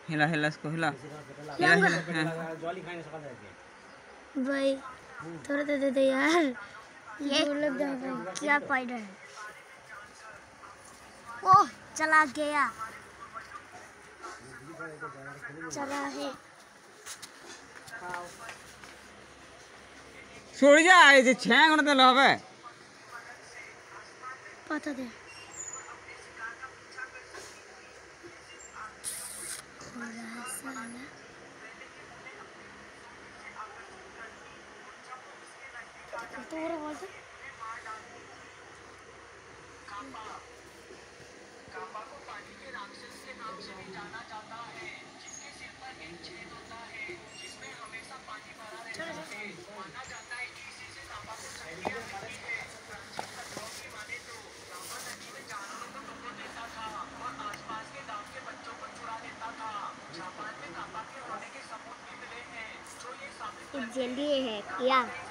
हिला हिला इसको हिला हिला हिला भाई थोड़ा दे दे यार। ये क्या पाउडर है? ओह चला गया, चला है। छोड़ जा ये छेंग उड़ते लहबे पता दे तो और बोलते कांबा को पानी के राक्षस के नाम से भी जाना जाता है, जिसके सिर पर एक छेद होता है जिसमें हमेशा पानी भरा रहता है। माना जाता है कि इसी से कांबा को शक्तियां मिलती है। प्राचीन कथाओं की माने तो कांबा नदी में जानवरों को डुबो देता था और आसपास के गांव के बच्चों को चुरा लेता था। जापान में कांबा के होने के सबूत भी मिले हैं जो ये साबित करते हैं।